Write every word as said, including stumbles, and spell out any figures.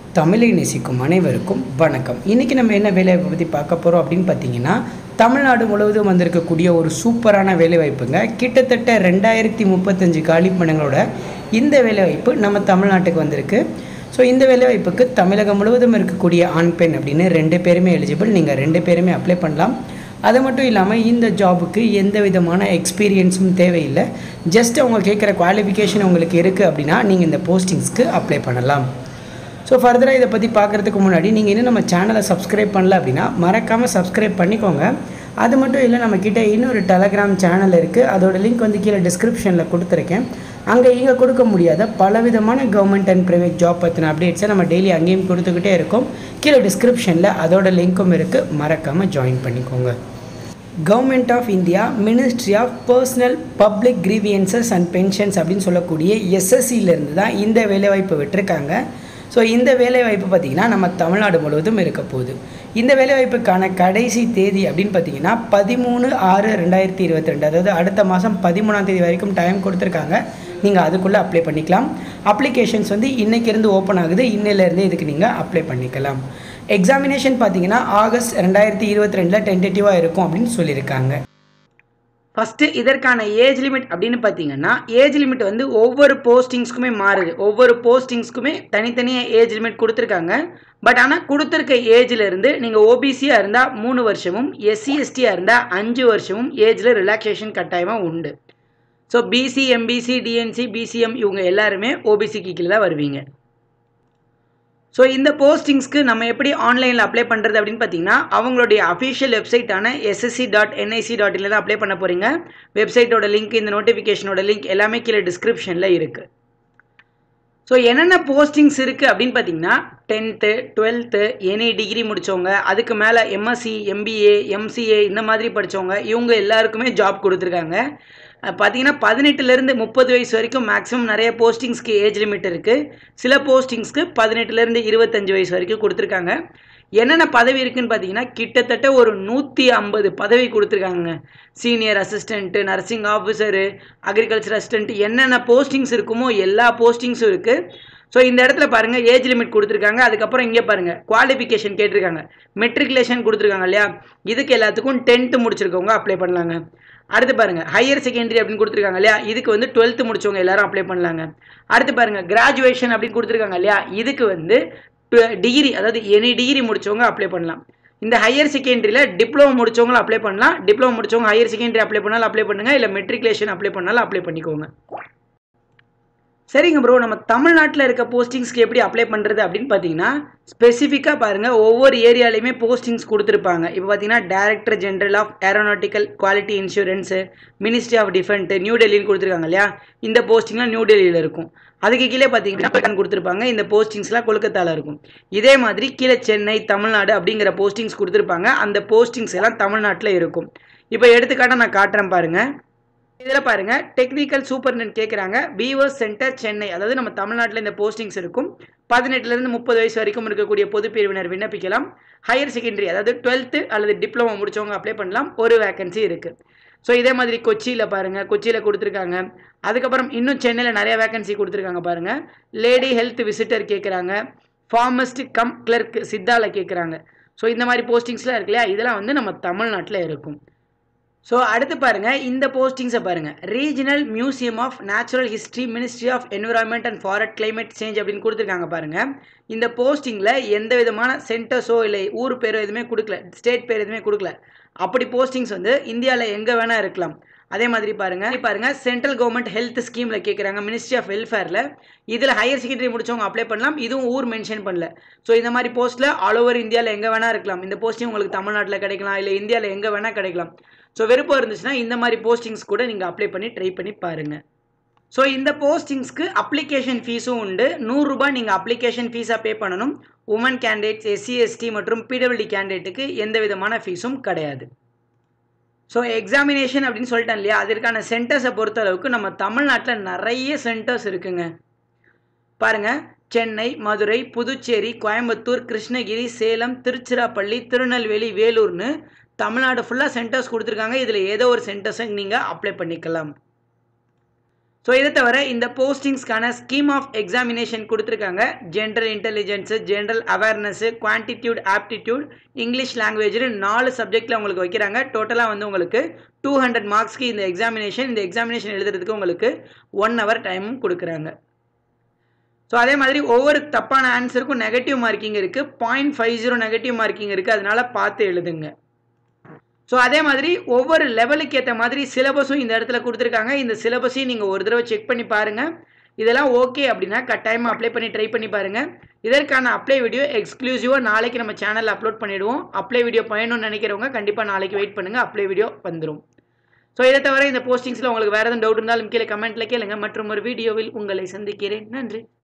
தமிழை நேசிக்கும் அனைவருக்கும் வணக்கம். இன்றைக்கி நம்ம என்ன வேலைவாய்ப்பை பற்றி பார்க்க போகிறோம் அப்படின்னு பார்த்தீங்கன்னா, தமிழ்நாடு முழுவதும் வந்திருக்கக்கூடிய ஒரு சூப்பரான வேலைவாய்ப்புங்க. கிட்டத்தட்ட ரெண்டாயிரத்தி முப்பத்தஞ்சு காலி பணிகளோட இந்த வேலைவாய்ப்பு நம்ம தமிழ்நாட்டுக்கு வந்திருக்கு. ஸோ இந்த வேலைவாய்ப்புக்கு தமிழகம் முழுவதும் இருக்கக்கூடிய ஆண் பெண் அப்படின்னு ரெண்டு பேருமே எலிஜிபிள். நீங்கள் ரெண்டு பேருமே அப்ளை பண்ணலாம். அது மட்டும் இல்லாமல் இந்த ஜாபுக்கு எந்த விதமான எக்ஸ்பீரியன்ஸும் தேவையில்லை. ஜஸ்ட் அவங்க கேட்குற குவாலிஃபிகேஷன் உங்களுக்கு இருக்குது அப்படின்னா நீங்கள் இந்த போஸ்டிங்ஸ்க்கு அப்ளை பண்ணலாம். ஸோ ஃபர்தராக இதை பற்றி பார்க்குறதுக்கு முன்னாடி நீங்கள் இன்னும் நம்ம சேனலை சப்ஸ்கிரைப் பண்ணல அப்படின்னா மறக்காமல் சப்ஸ்கிரைப் பண்ணிக்கோங்க. அது மட்டும் இல்லை, நம்மக்கிட்ட இன்னொரு டெலகிராம் சேனல் இருக்குது. அதோட லிங்க் வந்து கீழே டிஸ்கிரிப்ஷனில் கொடுத்துருக்கேன். அங்கே இங்கே கொடுக்க முடியாத பலவிதமான கவர்மெண்ட் அண்ட் ப்ரைவேட் ஜாப் பற்றின அப்டேட்ஸை நம்ம டெய்லி அங்கேயும் கொடுத்துக்கிட்டே இருக்கோம். கீழே டிஸ்கிரிப்ஷனில் அதோட லிங்க்கும் இருக்குது, மறக்காமல் ஜாயின் பண்ணிக்கோங்க. Government of India ministry of personnel public grievances and pensions அப்படின்னு சொல்லக்கூடிய எஸ்எஸ்சியிலேருந்து தான் இந்த வேலைவாய்ப்பு விட்டுருக்காங்க. ஸோ இந்த வேலைவாய்ப்பு பார்த்திங்கன்னா நம்ம தமிழ்நாடு முழுவதும் இருக்க போகுது. இந்த வேலைவாய்ப்புக்கான கடைசி தேதி அப்படின்னு பார்த்தீங்கன்னா பதிமூணு ஆறு ரெண்டாயிரத்தி இருபத்தி ரெண்டு அதாவது அடுத்த மாதம் பதிமூணாம் தேதி வரைக்கும் டைம் கொடுத்துருக்காங்க. நீங்கள் அதுக்குள்ளே அப்ளை பண்ணிக்கலாம். அப்ளிகேஷன்ஸ் வந்து இன்றைக்கிருந்து ஓப்பன் ஆகுது. இன்னிலேருந்து இதுக்கு நீங்கள் அப்ளை பண்ணிக்கலாம். எக்ஸாமினேஷன் பார்த்தீங்கன்னா ஆகஸ்ட் ரெண்டாயிரத்தி இருபத்தி ரெண்டில் டென்டேட்டிவாக இருக்கும் அப்படின்னு சொல்லியிருக்காங்க. ஃபஸ்ட்டு இதற்கான ஏஜ் லிமிட் அப்படின்னு பார்த்தீங்கன்னா, ஏஜ் லிமிட் வந்து ஒவ்வொரு போஸ்டிங்ஸ்க்குமே மாறுது. ஒவ்வொரு போஸ்டிங்ஸ்க்குமே தனித்தனியாக ஏஜ் லிமிட் கொடுத்துருக்காங்க. பட் ஆனால் கொடுத்துருக்க ஏஜ்லேருந்து நீங்கள் ஓபிசியாக இருந்தால் மூணு வருஷமும் எஸ்சி எஸ்டியாக இருந்தால் அஞ்சு வருஷமும் ஏஜில் ரிலாக்ஸேஷன் கட்டாயமாக உண்டு. So BC MBC DNC BCM இவங்க எல்லாருமே ஓபிசிக்கு கீழே தான் வருவீங்க. ஸோ இந்த போஸ்டிங்ஸ்க்கு நம்ம எப்படி ஆன்லைனில் அப்ளை பண்ணுறது அப்படின்னு பார்த்தீங்கன்னா, அவங்களுடைய அஃபிஷியல் வெப்சைட்டான எஸ்எஸ்சி டாட் என்ஐசி டாட் இனில் தான் அப்ளை பண்ண போகிறீங்க. வெப்சைட்டோட லிங்க், இந்த நோட்டிஃபிகேஷனோட லிங்க் எல்லாமே கீழே டிஸ்கிரிப்ஷனில் இருக்குது. ஸோ என்னென்ன போஸ்டிங்ஸ் இருக்குது அப்படின்னு பார்த்தீங்கன்னா, டென்த்து டுவெல்த்து எனி டிகிரி முடித்தவங்க, அதுக்கு மேலே எம்எஸ்சி எம்பிஏ எம்சிஏ இந்த மாதிரி படித்தவங்க இவங்க எல்லாருக்குமே ஜாப் கொடுத்துருக்காங்க. பார்த்தீங்கன்னா பதினெட்டுலேருந்து முப்பது வயசு வரைக்கும் மேக்ஸிமம் நிறைய போஸ்டிங்ஸ்க்கு ஏஜ் லிமிட் இருக்குது. சில போஸ்டிங்ஸ்க்கு பதினெட்டுலேருந்து இருபத்தஞ்சி வயசு வரைக்கும் கொடுத்துருக்காங்க. என்னென்ன பதவி இருக்குதுன்னு பார்த்தீங்கன்னா, கிட்டத்தட்ட ஒரு நூற்றி ஐம்பது பதவி கொடுத்துருக்காங்க. Senior assistant, nursing officer, agriculture assistant, என்னென்ன போஸ்டிங்ஸ் இருக்குமோ எல்லா போஸ்டிங்ஸும் இருக்குது. ஸோ இந்த இடத்துல பாருங்கள் ஏஜ் லிமிட் கொடுத்துருக்காங்க. அதுக்கப்புறம் இங்கே பாருங்கள் குவாலிஃபிகேஷன் கேட்டிருக்காங்க. மெட்ரிகுலேஷன் கொடுத்துருக்காங்க இல்லையா, இதுக்கு எல்லாத்துக்கும் டென்த்து முடிச்சிருக்கவங்க அப்ளை பண்ணலாங்க. அடுத்து பாருங்கள் ஹையர் செகண்டரி அப்படின்னு கொடுத்துருக்காங்க இல்லையா, இதுக்கு வந்து டுவெல்த்து முடிச்சவங்க எல்லாரும் அப்ளை பண்ணலாங்க. அடுத்து பாருங்கள் கிராஜுவேஷன் அப்படின்னு கொடுத்துருக்காங்க இல்லையா, இதுக்கு வந்து டிகிரி அதாவது எனி டிகிரி முடிச்சவங்க அப்ளை பண்ணலாம். இந்த ஹையர் செகண்டரியில் டிப்ளமோ முடிச்சவங்களும் அப்ளை பண்ணலாம். டிப்ளமோ முடிச்சவங்க ஹையர் செகண்டரி அப்ளை பண்ணாலும் அப்ளை பண்ணுங்கள், இல்லை மெட்ரிகுலேஷன் அப்ளை பண்ணாலும் அப்ளை பண்ணிக்கோங்க. சரிங்க ப்ரோ, நம்ம தமிழ்நாட்டில் இருக்க போஸ்டிங்ஸ்க்கு எப்படி அப்ளை பண்ணுறது அப்படின்னு பார்த்தீங்கன்னா, ஸ்பெசிஃபிக்காக பாருங்கள் ஒவ்வொரு ஏரியாலையுமே போஸ்டிங்ஸ் கொடுத்துருப்பாங்க. இப்போ பார்த்தீங்கன்னா director general of aeronautical quality insurance, ministry of defence new டெல்லின்னு கொடுத்துருக்காங்க இல்லையா, இந்த போஸ்டிங்லாம் நியூ டெல்லியில் இருக்கும். அதுக்கு கீழே பார்த்தீங்கன்னா கொடுத்துருப்பாங்க, இந்த போஸ்டிங்ஸ்லாம் கொல்கத்தாவில் இருக்கும். இதே மாதிரி கீழே சென்னை தமிழ்நாடு அப்படிங்கிற போஸ்டிங்ஸ் கொடுத்துருப்பாங்க. அந்த போஸ்டிங்ஸ் எல்லாம் தமிழ்நாட்டில் இருக்கும். இப்போ எடுத்துக்காட்டாக நான் காட்டுறேன் பாருங்கள். இதில் பாருங்கள் டெக்னிக்கல் சூப்பர்டென்ட் கேட்குறாங்க. வீவர்ஸ் சென்டர் சென்னை, அதாவது நம்ம தமிழ்நாட்டில் இந்த போஸ்டிங்ஸ் இருக்கும். பதினெட்டுலேருந்து முப்பது வயசு வரைக்கும் இருக்கக்கூடிய பொது பிரிவினர் விண்ணப்பிக்கலாம். ஹையர் செகண்டரி அதாவது டுவெல்த்து அல்லது டிப்ளமோ முடிச்சவங்க அப்ளை பண்ணலாம். ஒரு வேகன்சி இருக்குது. ஸோ இதே மாதிரி கொச்சியில் பாருங்கள், கொச்சியில் கொடுத்துருக்காங்க. அதுக்கப்புறம் இன்னும் சென்னையில் நிறைய வேகன்சி கொடுத்துருக்காங்க பாருங்கள். லேடி ஹெல்த் விசிட்டர் கேட்குறாங்க. ஃபார்மஸ்ட் கம் கிளர்க் சித்தாவில் கேட்குறாங்க. ஸோ இந்த மாதிரி போஸ்டிங்ஸ்லாம் இருக்கு இல்லையா, இதெல்லாம் வந்து நம்ம தமிழ்நாட்டில் இருக்கும். ஸோ அடுத்து பாருங்கள் இந்த போஸ்டிங்ஸை பாருங்கள். Regional museum of natural history, ministry of environment and forest climate change அப்படின்னு கொடுத்துருக்காங்க பாருங்கள். இந்த போஸ்டிங்கில் எந்த விதமான சென்டர்ஸோ இல்லை ஊர் பேரோ எதுவுமே கொடுக்கல, ஸ்டேட் பேர் எதுவுமே கொடுக்கல. அப்படி போஸ்டிங்ஸ் வந்து இந்தியாவில் எங்கே வேணால் இருக்கலாம். அதே மாதிரி பாருங்கள் பாருங்கள் சென்ட்ரல் கவர்மெண்ட் ஹெல்த் ஸ்கீமில் கேட்குறாங்க, மினிஸ்ட்ரி ஆஃப் வெல்ஃபேரில். இதில் ஹையர் செகண்டரி முடிச்சவங்க அப்ளை பண்ணலாம். இதுவும் ஊர் மென்ஷன் பண்ணல. ஸோ இந்த மாதிரி போஸ்ட்டில் ஆல் ஓவர் இந்தியாவில் எங்கே வேணால் இருக்கலாம். இந்த போஸ்டிங் உங்களுக்கு தமிழ்நாட்டில் கிடைக்கலாம், இல்லை இந்தியாவில் எங்கே வேணால் கிடைக்கலாம். ஸோ விருப்பம் இருந்துச்சுன்னா இந்த மாதிரி போஸ்டிங்ஸ் கூட நீங்கள் அப்ளை பண்ணி ட்ரை பண்ணி பாருங்கள். ஸோ இந்த போஸ்டிங்ஸ்க்கு அப்ளிகேஷன் ஃபீஸும் உண்டு. நூறுரூபா நீங்கள் அப்ளிகேஷன் ஃபீஸாக பே பண்ணணும். உமன் கேண்டிடேட்ஸ், எஸ்சி எஸ்டி மற்றும் பிடபிள்யூடி கேண்டிடேட்டுக்கு எந்த விதமான ஃபீஸும் கிடையாது. ஸோ எக்ஸாமினேஷன் அப்படின்னு சொல்லிட்டேன் இல்லையா, அதற்கான சென்டர்ஸை பொறுத்த அளவுக்கு நம்ம தமிழ்நாட்டில் நிறைய சென்டர்ஸ் இருக்குங்க. பாருங்கள் சென்னை, மதுரை, புதுச்சேரி, கோயம்புத்தூர், கிருஷ்ணகிரி, சேலம், திருச்சிராப்பள்ளி, திருநெல்வேலி, வேலூர்னு தமிழ்நாடு ஃபுல்லாக சென்டர்ஸ் கொடுத்துருக்காங்க. இதில் ஏதோ ஒரு சென்டர்ஸை நீங்கள் அப்ளை பண்ணிக்கலாம். ஸோ இதை தவிர இந்த போஸ்டிங்ஸ்க்கான ஸ்கீம் ஆஃப் எக்ஸாமினேஷன் கொடுத்துருக்காங்க. General intelligence, general awareness, quantitative, aptitude, English லாங்குவேஜ்னு நாலு சப்ஜெக்டில் உங்களுக்கு வைக்கிறாங்க. டோட்டலாக வந்து உங்களுக்கு டூ ஹண்ட்ரட் மார்க்ஸ்க்கு இந்த எக்ஸாமினேஷன். இந்த எக்ஸாமினேஷன் எழுதுறதுக்கு உங்களுக்கு ஒன் ஹவர் டைமும் கொடுக்குறாங்க. ஸோ அதே மாதிரி ஒவ்வொரு தப்பான ஆன்சருக்கும் நெகட்டிவ் மார்க்கிங் இருக்குது. Point five zero negative marking இருக்குது. அதனால பார்த்து எழுதுங்க. ஸோ அதே மாதிரி ஒவ்வொரு லெவலுக்கு ஏற்ற மாதிரி சிலபஸும் இந்த இடத்துல கொடுத்துருக்காங்க. இந்த சிலபஸையும் நீங்கள் ஒரு தடவை செக் பண்ணி பாருங்கள். இதெல்லாம் ஓகே அப்படின்னா கட்டாயமாக அப்ளை பண்ணி ட்ரை பண்ணி பாருங்கள். இதற்கான அப்ளை வீடியோ எக்ஸ்க்ளூசிவாக நாளைக்கு நம்ம சேனலில் அப்லோட் பண்ணிவிடுவோம். அப்ளை வீடியோ பயணும்னு நினைக்கிறவங்க கண்டிப்பாக நாளைக்கு வெயிட் பண்ணுங்கள். அப்ளை வீடியோ வந்துடும். ஸோ இதை தவிர இந்த போஸ்டிங்ஸில் உங்களுக்கு வேறு எதுவும் டவுட் இருந்தாலும் கீழே கமெண்ட்டில் கேளுங்க. மற்றும் ஒரு வீடியோவில் உங்களை சந்திக்கிறேன். நன்றி.